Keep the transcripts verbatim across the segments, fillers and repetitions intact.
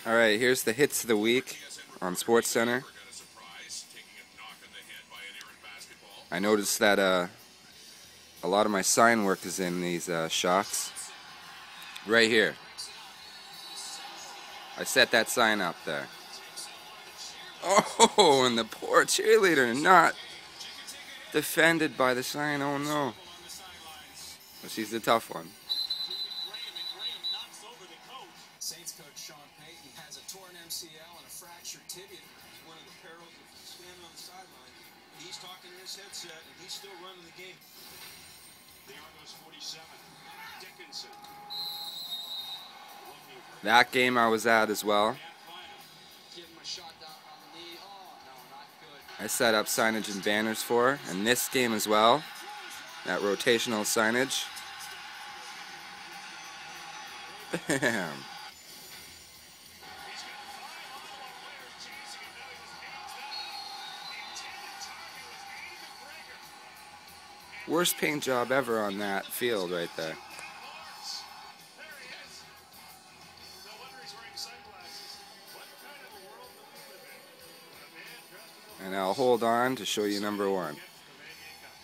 Alright, here's the hits of the week on Sports Center. I noticed that uh, a lot of my sign work is in these uh, shots. Right here. I set that sign up there. Oh, and the poor cheerleader not defended by the sign. Oh no. Well, she's the tough one. Saints coach Sean Payton has a torn M C L and a fractured tibia. It's one of the perils of standing on the sideline. He's talking in his headset, and he's still running the game. The Argos forty-seven. Dickinson. That game I was at as well. I set up signage and banners for, and this game as well. That rotational signage. Bam. Worst paint job ever on that field right there. And I'll hold on to show you number one.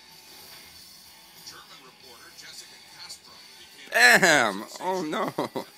Bam! Oh no!